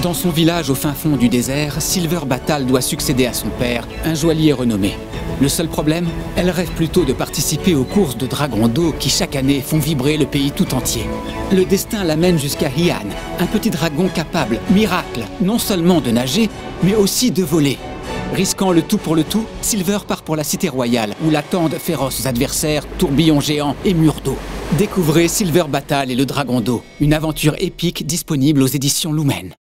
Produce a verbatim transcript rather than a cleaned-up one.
Dans son village au fin fond du désert, Silver Battle doit succéder à son père, un joaillier renommé. Le seul problème, elle rêve plutôt de participer aux courses de dragons d'eau qui chaque année font vibrer le pays tout entier. Le destin l'amène jusqu'à Hyan, un petit dragon capable, miracle, non seulement de nager, mais aussi de voler. Risquant le tout pour le tout, Silver part pour la cité royale, où l'attendent féroces adversaires, tourbillons géants et murs d'eau. Découvrez Silver Battle et le dragon d'eau, une aventure épique disponible aux éditions Lumen.